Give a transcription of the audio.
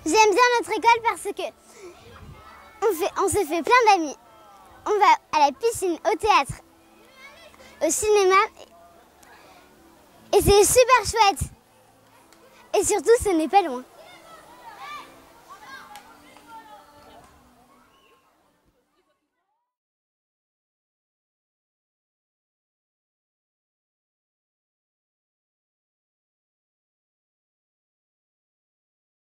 J'aime bien notre école parce que on se fait plein d'amis. On va à la piscine, au théâtre, au cinéma. Et c'est super chouette. Et surtout, ce n'est pas loin.